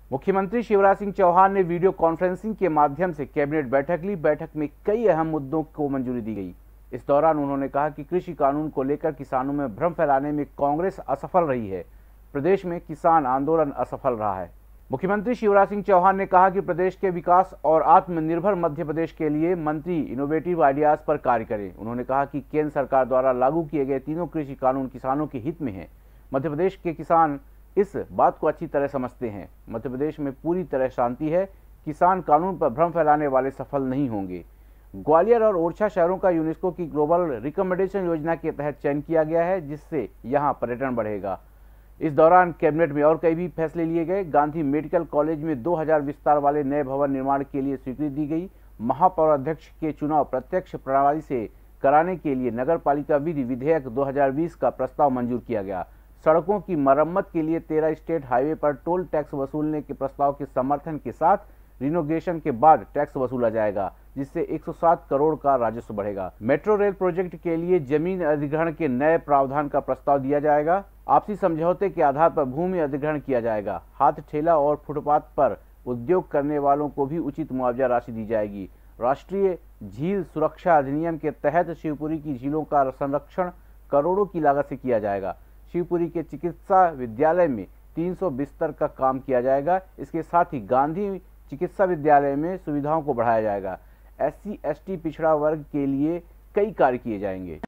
मुख्यमंत्री शिवराज सिंह चौहान ने video conferencing के माध्यम से कैबिनेट बैठक ली। बैठक में कई अहम मुद्दों को मंजूरी दी गई। इस दौरान उन्होंने कहा कि कृषि कानून को लेकर किसानों में भ्रम फैलाने में कांग्रेस असफल रही है। प्रदेश में किसान आंदोलन असफल रहा है। मुख्यमंत्री शिवराज सिंह चौहान ने कहा कि प्रदेश के विकास और आत्मनिर्भर मध्य प्रदेश के लिए मंत्री इनोवेटिव आइडियाज पर कार्य करें। उन्होंने कहा कि केंद्र सरकार द्वारा लागू किए गए तीनों कृषि कानून किसानों के हित में हैं। मध्य प्रदेश के किसान इस बात को अच्छी तरह समझते हैं। मध्य प्रदेश में पूरी तरह शांति है। किसान कानून पर भ्रम फैलाने वाले सफल नहीं होंगे। ग्वालियर और ओरछा शहरों का यूनेस्को की ग्लोबल रिकमेंडेशन योजना के तहत चयन किया गया है, जिससे यहां पर्यटन बढ़ेगा। इस दौरान कैबिनेट में और कई भी फैसले लिए गए। गांधी मेडिकल कॉलेज में 2000 विस्तार वाले नए भवन निर्माण के लिए स्वीकृति दी गई। महापौर अध्यक्ष के चुनाव प्रत्यक्ष प्रणाली से कराने के लिए नगर पालिका विधि विधेयक 2020 का प्रस्ताव मंजूर किया गया। सड़कों की मरम्मत के लिए 13 स्टेट हाईवे पर टोल टैक्स वसूलने के प्रस्ताव के समर्थन के साथ रिनोवेशन के बाद टैक्स वसूला जाएगा, जिससे 107 करोड़ का राजस्व बढ़ेगा। मेट्रो रेल प्रोजेक्ट के लिए जमीन अधिग्रहण के नए प्रावधान का प्रस्ताव दिया जाएगा। आपसी समझौते के आधार पर भूमि अधिग्रहण किया जाएगा। हाथ ठेला और फुटपाथ पर उद्योग करने वालों को भी उचित मुआवजा राशि दी जाएगी। राष्ट्रीय झील सुरक्षा अधिनियम के तहत शिवपुरी की झीलों का संरक्षण करोड़ों की लागत से किया जाएगा। शिवपुरी के चिकित्सा विद्यालय में 300 बिस्तर का काम किया जाएगा। इसके साथ ही गांधी चिकित्सा विद्यालय में सुविधाओं को बढ़ाया जाएगा। SC/ST पिछड़ा वर्ग के लिए कई कार्य किए जाएंगे।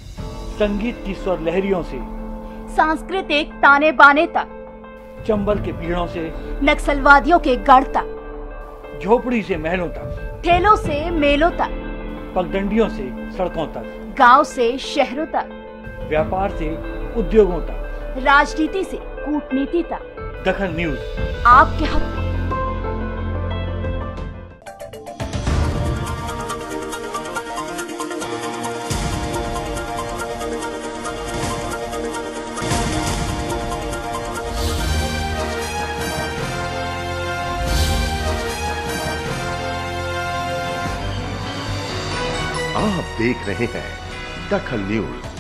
संगीत की स्वर लहरियों से सांस्कृतिक ताने बाने तक, चंबल के पीड़ों से नक्सलवादियों के गढ़ तक, झोपड़ी से महलों तक, ठेलों से मेलों तक, पगडंडियों से सड़कों तक, गांव से शहरों तक, व्यापार से उद्योगों तक, राजनीति से कूटनीति तक, दखल न्यूज आपके हक में। आप देख रहे हैं दखल न्यूज।